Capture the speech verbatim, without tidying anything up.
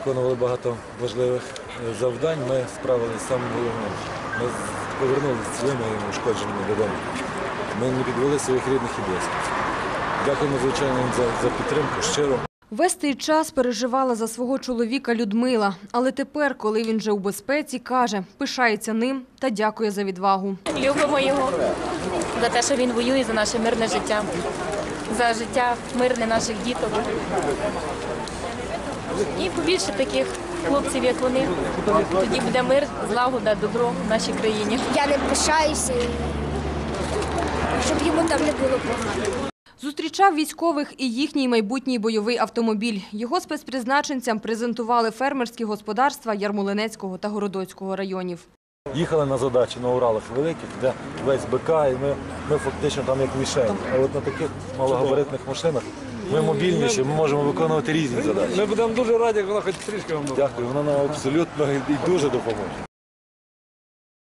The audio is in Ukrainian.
виконували багато важливих завдань, ми справилися з самим головним. Ми повернулися цілими і ушкодженими додому. Ми не підвели своїх рідних і близьких. Дякуємо, звичайно, за, за підтримку, щиро. Весь цей час переживала за свого чоловіка Людмила. Але тепер, коли він вже у безпеці, каже, пишається ним та дякує за відвагу. Любимо його за те, що він воює за наше мирне життя, за життя мирне наших діток. І побільше таких хлопців, як вони. Тоді буде мир, злагода, добро в нашій країні. Я не пишаюся, щоб йому там не було погано. Зустрічав військових і їхній майбутній бойовий автомобіль. Його спецпризначенцям презентували фермерські господарства Ярмолинецького та Городоцького районів. Їхали на задачі на Уралах великих, де весь БК, і ми, ми фактично там як мішень. А от на таких малогабаритних машинах ми мобільніші, ми можемо виконувати різні задачі. Ми будемо дуже раді, як вона хоч трішки вам допоможе. Дякую, вона нам абсолютно і дуже допоможе.